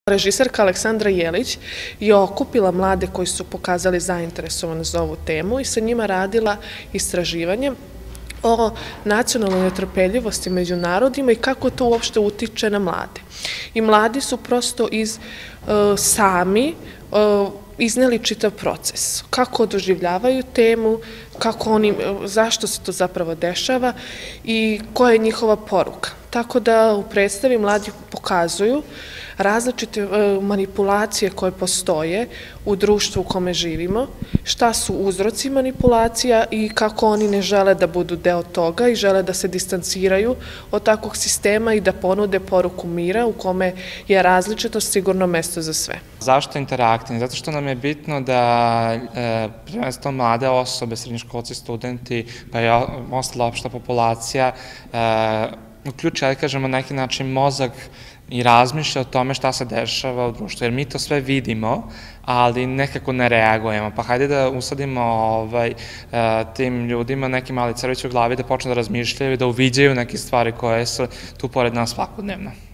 Režiserka Aleksandra Jelić je okupila mlade koji su pokazali zainteresovanost za ovu temu i sa njima radila istraživanje o nacionalnoj netrpeljivosti među narodima i kako to uopšte utiče na mlade. I mladi su prosto sami izneli čitav proces, kako doživljavaju temu, zašto se to zapravo dešava i koja je njihova poruka. Tako da u predstavi mladi pokazuju različite manipulacije koje postoje u društvu u kome živimo, šta su uzroci manipulacija i kako oni ne žele da budu deo toga i žele da se distanciraju od takvog sistema i da ponude poruku mira u kome je različitost sigurno mesto za sve. Zašto interaktivni? Zato što nam je bitno da prvenstveno mlade osobe, srednjoškolci, studenti, pa i ostala opšta populacija uključi, ali kažemo, neki način mozak i razmišlja o tome šta se dešava u društvu, jer mi to sve vidimo, ali nekako ne reagujemo. Pa hajde da usadimo tim ljudima neki mali crvić u glavi da počnu da razmišljaju i da uviđaju neke stvari koje su tu pored nas svakodnevno.